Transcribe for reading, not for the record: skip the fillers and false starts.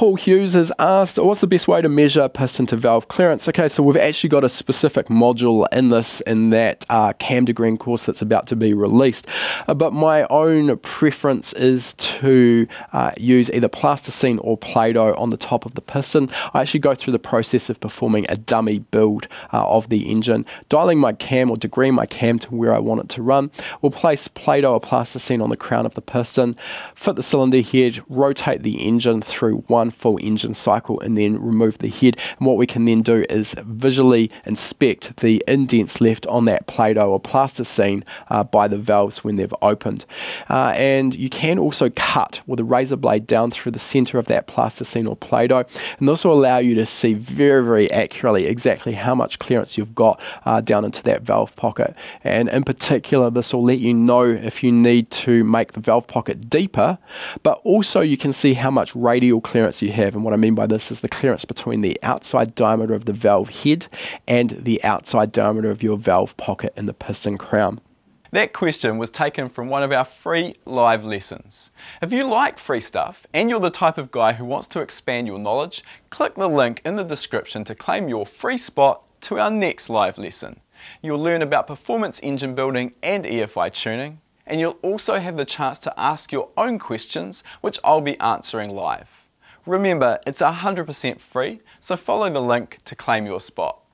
Paul Hughes has asked, what's the best way to measure piston to valve clearance? Okay, so we've actually got a specific module in that cam degree course that's about to be released. But my own preference is to use either plasticine or Play-Doh on the top of the piston. I actually go through the process of performing a dummy build of the engine, dialing my cam or degreeing my cam to where I want it to run. We'll place Play-Doh or plasticine on the crown of the piston, fit the cylinder head, rotate the engine through one full engine cycle, and then remove the head. And what we can then do is visually inspect the indents left on that Play-Doh or plasticine by the valves when they've opened. And you can also cut with a razor blade down through the center of that plasticine or Play-Doh, and this will allow you to see very, very accurately exactly how much clearance you've got down into that valve pocket. And in particular, this will let you know if you need to make the valve pocket deeper, but also you can see how much radial clearance you have. And what I mean by this is the clearance between the outside diameter of the valve head and the outside diameter of your valve pocket in the piston crown. That question was taken from one of our free live lessons. If you like free stuff and you're the type of guy who wants to expand your knowledge, click the link in the description to claim your free spot to our next live lesson. You'll learn about performance engine building and EFI tuning, and you'll also have the chance to ask your own questions, which I'll be answering live. Remember, it's 100% free, so follow the link to claim your spot.